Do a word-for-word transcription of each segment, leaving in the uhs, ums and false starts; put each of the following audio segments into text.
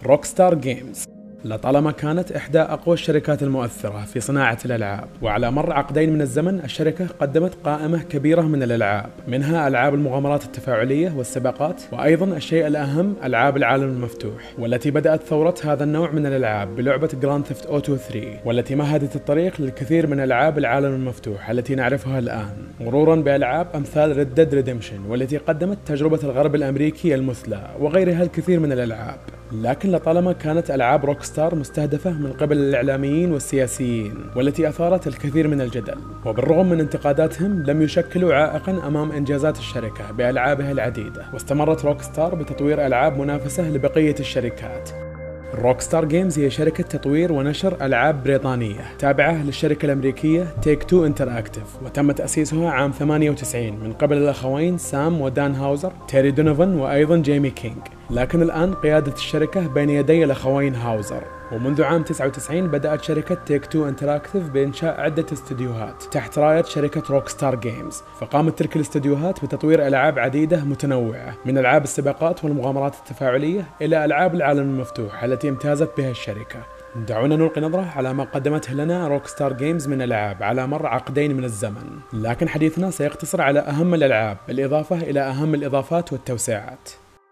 روكستار جيمز لطالما كانت إحدى أقوى الشركات المؤثرة في صناعة الألعاب، وعلى مر عقدين من الزمن الشركة قدمت قائمة كبيرة من الألعاب، منها ألعاب المغامرات التفاعلية والسباقات، وأيضا الشيء الأهم ألعاب العالم المفتوح، والتي بدأت ثورة هذا النوع من الألعاب بلعبة جراند ثيفت أوتو ثري، والتي مهدت الطريق للكثير من ألعاب العالم المفتوح التي نعرفها الآن، مرورا بألعاب أمثال ريد ديد ريديمشن، والتي قدمت تجربة الغرب الأمريكي المثلى، وغيرها الكثير من الألعاب. لكن لطالما كانت ألعاب روكستار مستهدفة من قبل الإعلاميين والسياسيين، والتي أثارت الكثير من الجدل، وبالرغم من انتقاداتهم لم يشكلوا عائقا أمام إنجازات الشركة بألعابها العديدة، واستمرت روكستار بتطوير ألعاب منافسة لبقية الشركات. روكستار جيمز هي شركة تطوير ونشر ألعاب بريطانية تابعة للشركة الأمريكية تيك تو انتراكتيف، وتم تأسيسها عام ثمانية وتسعين من قبل الأخوين سام ودان هاوزر، تيري دونوفان وأيضا جيمي كينغ، لكن الآن قيادة الشركة بين يدي الأخوين هاوزر. ومنذ عام تسعة وتسعين بدأت شركة تيك تو انتراكتيف بإنشاء عدة استديوهات تحت راية شركة روكستار جيمز، فقامت تلك الاستديوهات بتطوير ألعاب عديدة متنوعة، من ألعاب السباقات والمغامرات التفاعلية إلى ألعاب العالم المفتوح التي امتازت بها الشركة. دعونا نلقي نظرة على ما قدمته لنا روكستار جيمز من ألعاب على مر عقدين من الزمن، لكن حديثنا سيقتصر على أهم الألعاب بالإضافة إلى أهم الإضافات والتوسعات.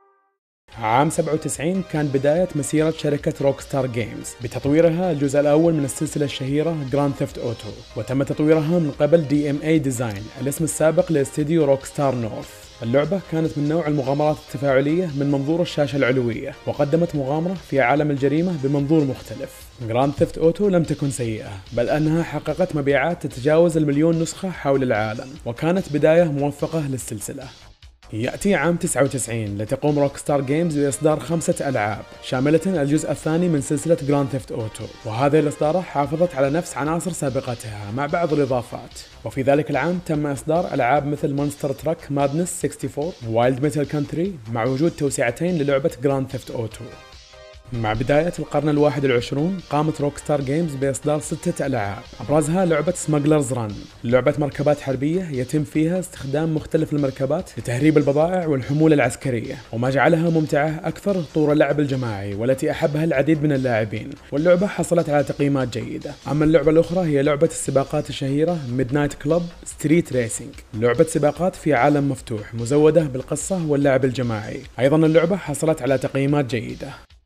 عام سبعة وتسعين كان بداية مسيرة شركة روكستار جيمز بتطويرها الجزء الأول من السلسلة الشهيرة جراند ثيفت أوتو، وتم تطويرها من قبل دي إم إيه ديزاين، الاسم السابق لاستديو روكستار نورث. اللعبة كانت من نوع المغامرات التفاعلية من منظور الشاشة العلوية، وقدمت مغامرة في عالم الجريمة بمنظور مختلف. جراند ثيفت أوتو لم تكن سيئة، بل أنها حققت مبيعات تتجاوز المليون نسخة حول العالم، وكانت بداية موفقة للسلسلة. يأتي عام تسعة وتسعين لتقوم روكستار جيمز بإصدار خمسة ألعاب شاملة الجزء الثاني من سلسلة جراند ثيفت أوتو، وهذه الإصدارة حافظت على نفس عناصر سابقتها مع بعض الإضافات. وفي ذلك العام تم إصدار ألعاب مثل مونستر تراك مادنس أربعة وستين ووايلد ميتال كانتري، مع وجود توسعتين للعبة جراند ثيفت أوتو. مع بداية القرن الواحد والعشرون قامت روكستار جيمز بإصدار ستة ألعاب، أبرزها لعبة سماجلرز ران، لعبة مركبات حربية يتم فيها استخدام مختلف المركبات لتهريب البضائع والحمولة العسكرية، وما جعلها ممتعة أكثر طور اللعب الجماعي والتي أحبها العديد من اللاعبين، واللعبة حصلت على تقييمات جيدة. أما اللعبة الأخرى هي لعبة السباقات الشهيرة ميدنايت كلوب ستريت ريسينج، لعبة سباقات في عالم مفتوح مزودة بالقصة واللعب الجماعي، أيضا اللعبة حصلت على تقييمات جيدة.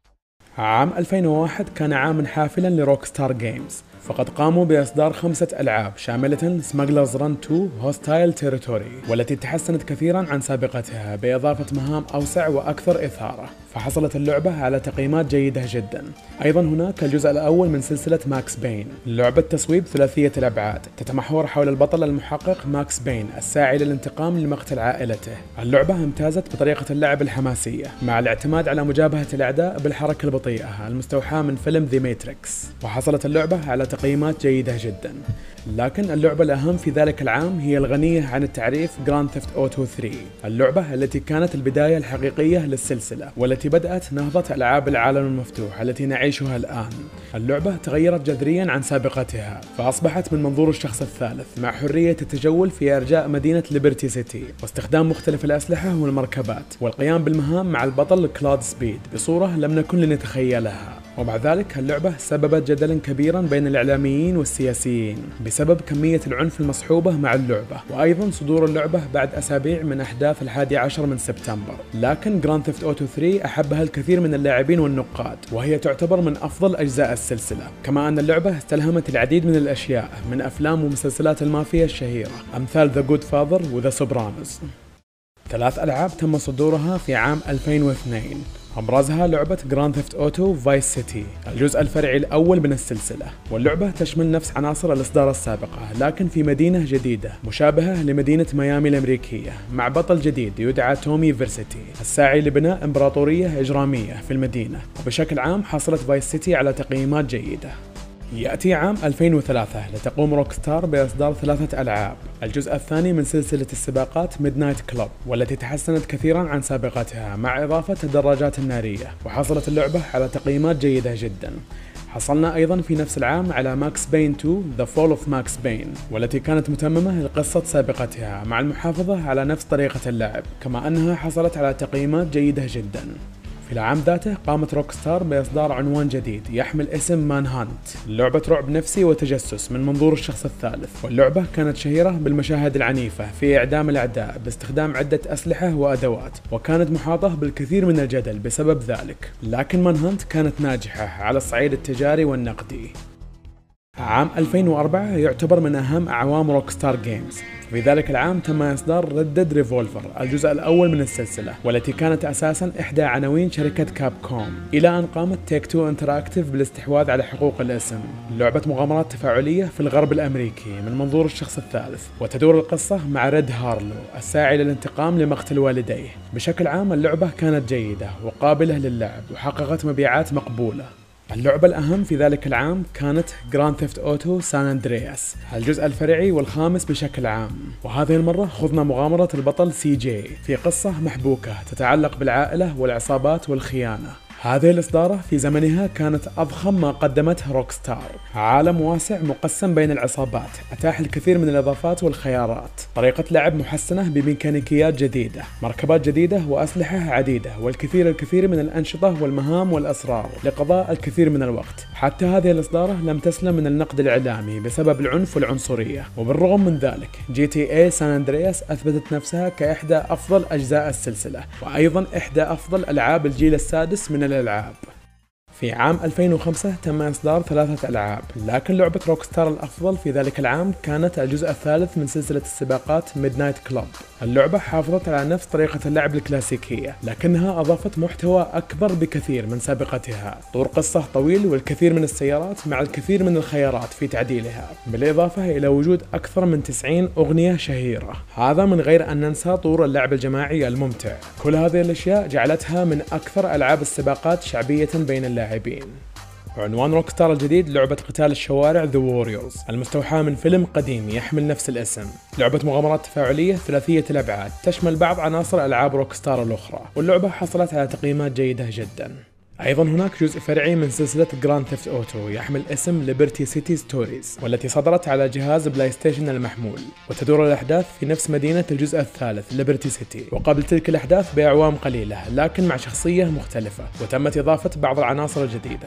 عام ألفين وواحد كان عاما حافلا لروكستار جيمز، فقد قاموا بإصدار خمسة ألعاب شاملة سماجلرز ران تو هوستايل تيريتوري، والتي تحسنت كثيرا عن سابقتها بإضافة مهام أوسع وأكثر إثارة، فحصلت اللعبة على تقييمات جيدة جدا. أيضا هناك الجزء الأول من سلسلة ماكس بين، لعبة تصويب ثلاثية الأبعاد تتمحور حول البطل المحقق ماكس بين الساعي للانتقام لمقتل عائلته. اللعبة امتازت بطريقة اللعب الحماسية مع الاعتماد على مجابهة الأعداء بالحركة البطيئة المستوحاة من فيلم ذا ماتريكس، وحصلت اللعبة على تقييمات جيدة جدا. لكن اللعبة الأهم في ذلك العام هي الغنية عن التعريف جراند ثيفت أوتو ثري، اللعبة التي كانت البداية الحقيقية للسلسلة، والتي بدأت نهضة ألعاب العالم المفتوح التي نعيشها الآن. اللعبة تغيرت جذريا عن سابقتها، فأصبحت من منظور الشخص الثالث مع حرية التجول في أرجاء مدينة ليبرتي سيتي، واستخدام مختلف الأسلحة والمركبات، والقيام بالمهام مع البطل كلاد سبيد بصورة لم نكن لنتخيلها. ومع ذلك اللعبة سببت جدلا كبيرا بين الإعلاميين والسياسيين بسبب كمية العنف المصحوبة مع اللعبة، وأيضا صدور اللعبة بعد أسابيع من أحداث الحادي عشر من سبتمبر. لكن جراند ثيفت أوتو ثري أحبها الكثير من اللاعبين والنقاد، وهي تعتبر من أفضل أجزاء السلسلة، كما أن اللعبة استلهمت العديد من الأشياء من أفلام ومسلسلات المافيا الشهيرة أمثال ذا جود فاذر وذا سوبرانوز. ثلاث ألعاب تم صدورها في عام ألفين واثنين، أبرزها لعبة جراند ثيفت أوتو فايس سيتي، الجزء الفرعي الأول من السلسلة، واللعبة تشمل نفس عناصر الإصدار السابقة لكن في مدينة جديدة مشابهة لمدينة ميامي الأمريكية، مع بطل جديد يدعى تومي فيرسيتي الساعي لبناء إمبراطورية إجرامية في المدينة. وبشكل عام حصلت فايس سيتي على تقييمات جيدة. يأتي عام ألفين وثلاثة لتقوم روكستار بإصدار ثلاثة ألعاب، الجزء الثاني من سلسلة السباقات ميدنايت كلوب، والتي تحسنت كثيرا عن سابقتها مع إضافة الدراجات النارية، وحصلت اللعبة على تقييمات جيدة جدا. حصلنا أيضا في نفس العام على ماكس بين تو The Fall of Max Payne، والتي كانت متممة لقصة سابقتها مع المحافظة على نفس طريقة اللعب، كما أنها حصلت على تقييمات جيدة جدا. في العام ذاته قامت روكستار بإصدار عنوان جديد يحمل اسم مان هانت، لعبة رعب نفسي وتجسس من منظور الشخص الثالث، واللعبة كانت شهيرة بالمشاهد العنيفة في إعدام الأعداء باستخدام عدة أسلحة وأدوات، وكانت محاطة بالكثير من الجدل بسبب ذلك، لكن مان هانت كانت ناجحة على الصعيد التجاري والنقدي. عام ألفين وأربعة يعتبر من أهم أعوام روكستار جيمز. في ذلك العام تم إصدار Red Dead Revolver الجزء الأول من السلسلة، والتي كانت أساساً إحدى عناوين شركة كاب كوم، إلى أن قامت تيك تو انتراكتيف بالاستحواذ على حقوق الاسم. لعبة مغامرات تفاعلية في الغرب الأمريكي من منظور الشخص الثالث، وتدور القصة مع ريد هارلو الساعي للانتقام لمقتل والديه. بشكل عام اللعبة كانت جيدة وقابلة للعب وحققت مبيعات مقبولة. اللعبة الأهم في ذلك العام كانت جراند ثيفت أوتو سان أندرياس الجزء الفرعي والخامس بشكل عام، وهذه المرة خضنا مغامرة البطل سي جي في قصة محبوكة تتعلق بالعائلة والعصابات والخيانة. هذه الإصدارة في زمنها كانت أضخم ما قدمته روكستار، عالم واسع مقسم بين العصابات أتاح الكثير من الإضافات والخيارات، طريقة لعب محسنة بميكانيكيات جديدة، مركبات جديدة وأسلحة عديدة، والكثير الكثير من الأنشطة والمهام والأسرار لقضاء الكثير من الوقت. حتى هذه الإصدارة لم تسلم من النقد الإعلامي بسبب العنف والعنصرية، وبالرغم من ذلك جي تي اي سان أندرياس أثبتت نفسها كإحدى أفضل أجزاء السلسلة، وأيضا إحدى أفضل ألعاب الجيل السادس من الألعاب. في عام ألفين وخمسة تم إصدار ثلاثة ألعاب، لكن لعبة روكستار الأفضل في ذلك العام كانت الجزء الثالث من سلسلة السباقات ميدنايت كلوب. اللعبة حافظت على نفس طريقة اللعب الكلاسيكية، لكنها أضافت محتوى أكبر بكثير من سابقتها، طور قصة طويل والكثير من السيارات مع الكثير من الخيارات في تعديلها، بالإضافة إلى وجود أكثر من تسعين أغنية شهيرة، هذا من غير أن ننسى طور اللعب الجماعي الممتع. كل هذه الأشياء جعلتها من أكثر ألعاب السباقات شعبية بين اللاعبين. عنوان روكستار الجديد لعبة قتال الشوارع The Warriors المستوحاة من فيلم قديم يحمل نفس الاسم، لعبة مغامرات تفاعلية ثلاثية الأبعاد تشمل بعض عناصر ألعاب روكستار الأخرى، واللعبة حصلت على تقييمات جيدة جدا. أيضا هناك جزء فرعي من سلسلة جراند ثيفت أوتو يحمل اسم ليبرتي سيتي ستوريز، والتي صدرت على جهاز بلاي ستيشن المحمول، وتدور الأحداث في نفس مدينة الجزء الثالث ليبرتي سيتي، وقبل تلك الأحداث بأعوام قليلة لكن مع شخصية مختلفة، وتمت إضافة بعض العناصر الجديدة.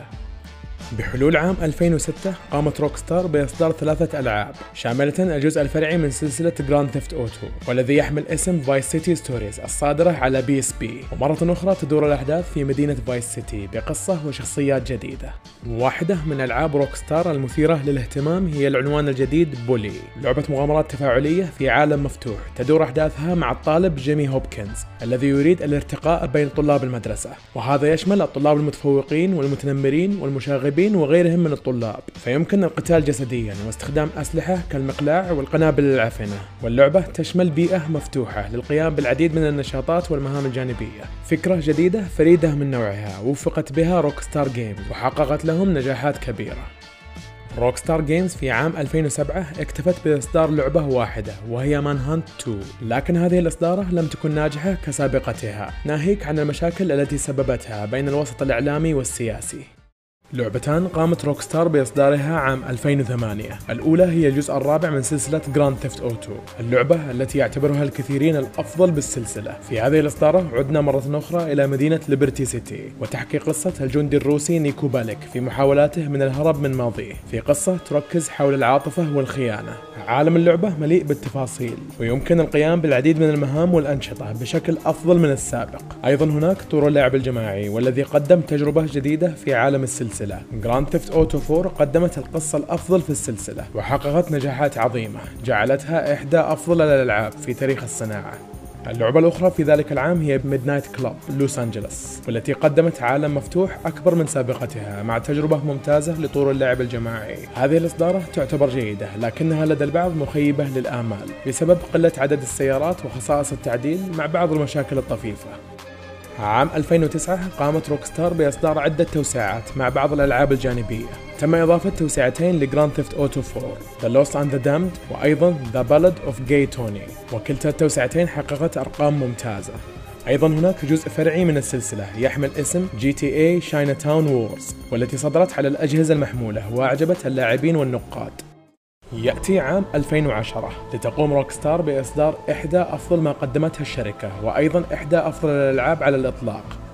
بحلول عام ألفين وستة قامت روكستار بإصدار ثلاثة ألعاب شاملة الجزء الفرعي من سلسلة جراند ثيفت أوتو، والذي يحمل اسم فايس سيتي ستوريز الصادرة على بي اس بي، ومرة أخرى تدور الأحداث في مدينة فايس سيتي بقصة وشخصيات جديدة. واحدة من ألعاب روكستار المثيرة للاهتمام هي العنوان الجديد بولي، لعبة مغامرات تفاعلية في عالم مفتوح تدور أحداثها مع الطالب جيمي هوبكنز الذي يريد الارتقاء بين طلاب المدرسة، وهذا يشمل الطلاب المتفوقين والمتنمرين والمشاغبين وغيرهم من الطلاب، فيمكن القتال جسديا واستخدام أسلحة كالمقلاع والقنابل العفنة. واللعبة تشمل بيئة مفتوحة للقيام بالعديد من النشاطات والمهام الجانبية، فكرة جديدة فريدة من نوعها وفقت بها روكستار جيمز وحققت لهم نجاحات كبيرة. روكستار جيمز في عام ألفين وسبعة اكتفت بإصدار لعبة واحدة وهي مان هانت تو، لكن هذه الإصدارة لم تكن ناجحة كسابقتها، ناهيك عن المشاكل التي سببتها بين الوسط الإعلامي والسياسي. لعبتان قامت روكستار بإصدارها عام ألفين وثمانية، الأولى هي الجزء الرابع من سلسلة جراند ثيفت أوتو، اللعبة التي يعتبرها الكثيرين الأفضل بالسلسلة. في هذه الإصدارة عدنا مرة أخرى إلى مدينة ليبرتي سيتي وتحكي قصة الجندي الروسي نيكو باليك في محاولاته من الهرب من ماضيه، في قصة تركز حول العاطفة والخيانة. عالم اللعبة مليء بالتفاصيل ويمكن القيام بالعديد من المهام والأنشطة بشكل أفضل من السابق. أيضا هناك طور اللعب الجماعي والذي قدم تجربة جديدة في عالم السلسلة. جراند ثيفت أوتو فور قدمت القصة الأفضل في السلسلة وحققت نجاحات عظيمة جعلتها إحدى أفضل الألعاب في تاريخ الصناعة. اللعبة الأخرى في ذلك العام هي ميدنايت كلوب لوس أنجلوس، والتي قدمت عالم مفتوح أكبر من سابقتها مع تجربة ممتازة لطور اللعب الجماعي. هذه الإصدارة تعتبر جيدة لكنها لدى البعض مخيبة للآمال بسبب قلة عدد السيارات وخصائص التعديل مع بعض المشاكل الطفيفة. عام ألفين وتسعة قامت روكستار بإصدار عدة توسعات مع بعض الألعاب الجانبية، تم إضافة توسعتين لجراند ثيفت أوتو فور The Lost and the Damned وأيضا The Ballad of Gay Tony، وكلتا التوسعتين حققت أرقام ممتازة. أيضا هناك جزء فرعي من السلسلة يحمل اسم جي تي اي Chinatown Wars، والتي صدرت على الأجهزة المحمولة وأعجبت اللاعبين والنقاد. يأتي عام ألفين وعشرة لتقوم روكستار بإصدار إحدى أفضل ما قدمتها الشركة وأيضا إحدى أفضل الألعاب على الإطلاق،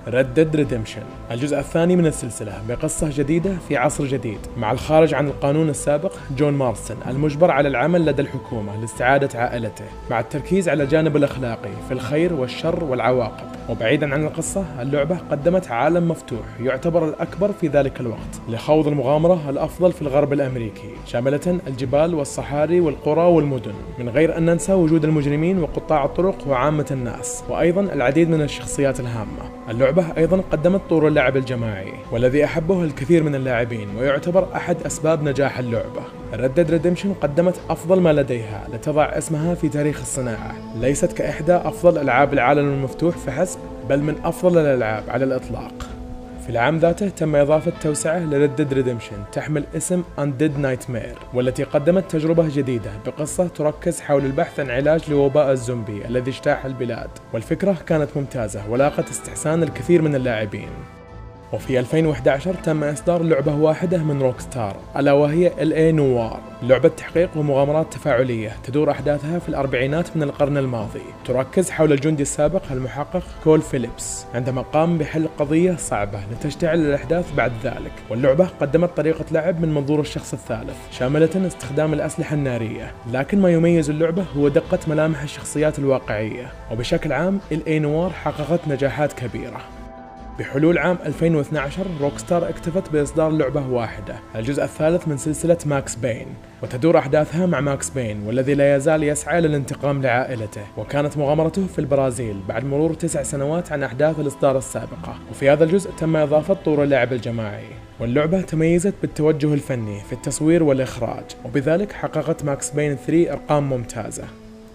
Red Dead Redemption، الجزء الثاني من السلسلة بقصة جديدة في عصر جديد، مع الخارج عن القانون السابق جون مارسون المجبر على العمل لدى الحكومة لاستعادة عائلته، مع التركيز على الجانب الأخلاقي في الخير والشر والعواقب. وبعيدا عن القصة، اللعبة قدمت عالم مفتوح يعتبر الأكبر في ذلك الوقت لخوض المغامرة الأفضل في الغرب الأمريكي، شاملة الجبال والصحاري والقرى والمدن، من غير أن ننسى وجود المجرمين وقطاع الطرق وعامة الناس، وأيضا العديد من الشخصيات الهامة. اللعبة أيضا قدمت طور اللعب الجماعي، والذي أحبه الكثير من اللاعبين ويعتبر أحد أسباب نجاح اللعبة. Red Dead Redemption قدمت أفضل ما لديها لتضع اسمها في تاريخ الصناعة، ليست كإحدى أفضل ألعاب العالم المفتوح فحسب، بل من أفضل الألعاب على الإطلاق. في العام ذاته تم إضافة توسعة ل Red Dead Redemption تحمل اسم Undead Nightmare، والتي قدمت تجربة جديدة بقصة تركز حول البحث عن علاج لوباء الزومبي الذي اجتاح البلاد، والفكرة كانت ممتازة ولاقت استحسان الكثير من اللاعبين. وفي ألفين وأحد عشر تم إصدار لعبة واحدة من روكستار، ألا وهي إل إيه نوار، لعبة تحقيق ومغامرات تفاعلية تدور أحداثها في الأربعينات من القرن الماضي، تركز حول الجندي السابق المحقق كول فيليبس عندما قام بحل قضية صعبة لتشتعل الأحداث بعد ذلك. واللعبة قدمت طريقة لعب من منظور الشخص الثالث، شاملة استخدام الأسلحة النارية، لكن ما يميز اللعبة هو دقة ملامح الشخصيات الواقعية. وبشكل عام إل إيه نوار حققت نجاحات كبيرة. بحلول عام ألفين واثني عشر روكستار اكتفت بإصدار لعبة واحدة، الجزء الثالث من سلسلة ماكس بين، وتدور أحداثها مع ماكس بين والذي لا يزال يسعى للانتقام لعائلته. وكانت مغامرته في البرازيل بعد مرور تسع سنوات عن أحداث الإصدار السابقة. وفي هذا الجزء تم إضافة طور اللعب الجماعي، واللعبة تميزت بالتوجه الفني في التصوير والإخراج، وبذلك حققت ماكس بين ثلاثة أرقام ممتازة.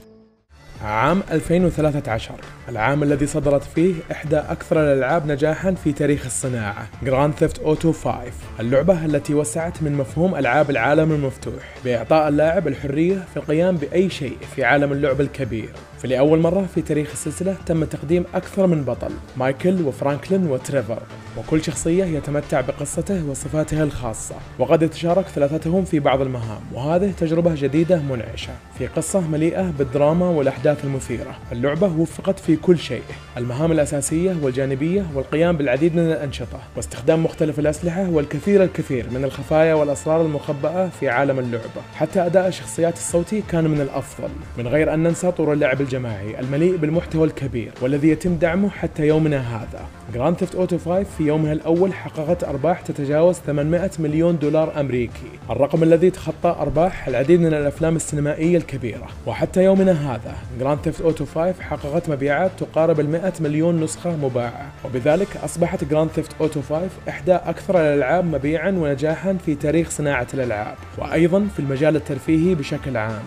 عام ألفين وثلاثة عشر، العام الذي صدرت فيه إحدى أكثر الألعاب نجاحاً في تاريخ الصناعة، Grand Theft Auto خمسة، اللعبة التي وسعت من مفهوم ألعاب العالم المفتوح بإعطاء اللاعب الحرية في القيام بأي شيء في عالم اللعب الكبير. فلأول مرة في تاريخ السلسلة تم تقديم أكثر من بطل، مايكل وفرانكلين وتريفر، وكل شخصية يتمتع بقصته وصفاته الخاصة، وقد يتشارك ثلاثتهم في بعض المهام، وهذه تجربة جديدة منعشة في قصة مليئة بالدراما والأحداث المثيرة. اللعبة وفقت في كل شيء، المهام الأساسية والجانبية والقيام بالعديد من الأنشطة واستخدام مختلف الأسلحة والكثير الكثير من الخفايا والأسرار المخبأة في عالم اللعبة. حتى أداء الشخصيات الصوتي كان من الأفضل، من غير أن ننسى طور اللعب الجماعي المليء بالمحتوى الكبير والذي يتم دعمه حتى يومنا هذا. Grand Theft Auto خمسة في يومها الأول حققت أرباح تتجاوز ثمانمائة مليون دولار أمريكي، الرقم الذي تخطى أرباح العديد من الأفلام السينمائية الكبيرة. وحتى يومنا هذا Grand Theft Auto خمسة حققت مبيعات تقارب المائة مليون نسخة مباعة، وبذلك أصبحت Grand Theft Auto خمسة إحدى أكثر الألعاب مبيعاً ونجاحاً في تاريخ صناعة الألعاب، وأيضاً في المجال الترفيهي بشكل عام.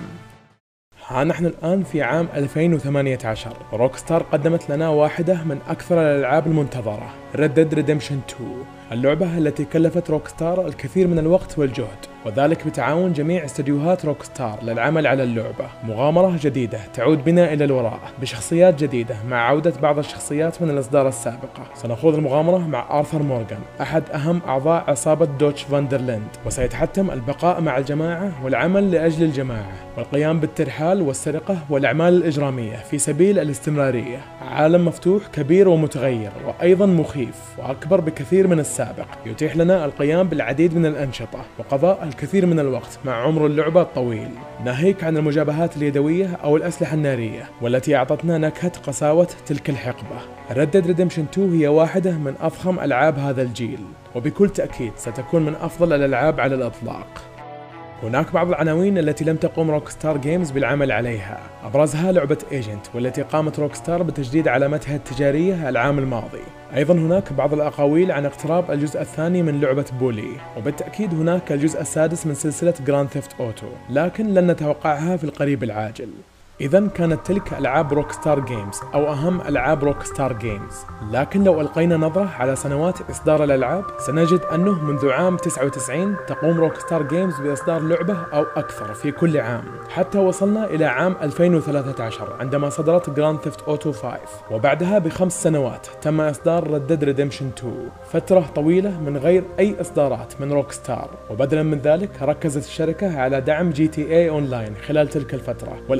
ها نحن الآن في عام ألفين وثمانية عشر، روكستار قدمت لنا واحدة من أكثر الألعاب المنتظرة، Red Dead Redemption اثنين، اللعبة التي كلفت روكستار الكثير من الوقت والجهد، وذلك بتعاون جميع استديوهات روكستار للعمل على اللعبة. مغامرة جديدة تعود بنا إلى الوراء بشخصيات جديدة مع عودة بعض الشخصيات من الإصدار السابقة. سنخوض المغامرة مع آرثر مورغان، أحد أهم أعضاء عصابة دوتش فاندرلاند، وسيتحتم البقاء مع الجماعة والعمل لأجل الجماعة والقيام بالترحال والسرقة والأعمال الإجرامية في سبيل الاستمرارية. عالم مفتوح كبير ومتغير وأيضا مخيف وأكبر بكثير من السابق، يتيح لنا القيام بالعديد من الأنشطة وقضاء الكثير من الوقت مع عمر اللعبة الطويل، ناهيك عن المجابهات اليدوية أو الأسلحة النارية والتي أعطتنا نكهة قساوة تلك الحقبة. Red Dead Redemption اثنين هي واحدة من أضخم ألعاب هذا الجيل، وبكل تأكيد ستكون من أفضل الألعاب على الإطلاق. هناك بعض العناوين التي لم تقوم روكستار جيمز بالعمل عليها، أبرزها لعبة ايجنت والتي قامت روكستار بتجديد علامتها التجارية العام الماضي. أيضا هناك بعض الأقاويل عن اقتراب الجزء الثاني من لعبة بولي، وبالتأكيد هناك الجزء السادس من سلسلة جراند ثيفت أوتو، لكن لن نتوقعها في القريب العاجل. إذا كانت تلك ألعاب روكستار جيمز أو أهم ألعاب روكستار جيمز، لكن لو ألقينا نظرة على سنوات إصدار الألعاب سنجد أنه منذ عام تسعة وتسعين تقوم روكستار جيمز بإصدار لعبة أو أكثر في كل عام، حتى وصلنا إلى عام ألفين وثلاثة عشر عندما صدرت جراند ثيفت أوتو خمسة، وبعدها بخمس سنوات تم إصدار Red Dead Redemption اثنين، فترة طويلة من غير أي إصدارات من روكستار. وبدلا من ذلك ركزت الشركة على دعم جي تي اي أونلاين خلال تلك الفترة، والأهم من ذلك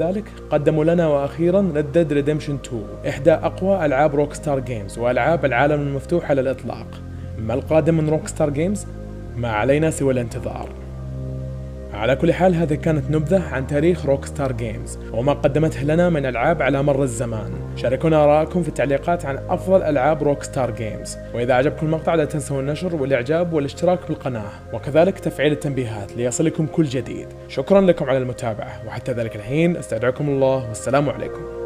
ذلك قدموا لنا وأخيرا Red Dead Redemption تو، إحدى أقوى ألعاب روكستار جيمز وألعاب العالم المفتوح على الإطلاق. ما القادم من روكستار جيمز؟ ما علينا سوى الانتظار. على كل حال، هذه كانت نبذة عن تاريخ روكستار جيمز وما قدمته لنا من ألعاب على مر الزمان. شاركونا آراءكم في التعليقات عن أفضل ألعاب روكستار جيمز، وإذا عجبكم المقطع لا تنسوا النشر والإعجاب والاشتراك بالقناة، وكذلك تفعيل التنبيهات ليصلكم كل جديد. شكرا لكم على المتابعة، وحتى ذلك الحين استودعكم الله والسلام عليكم.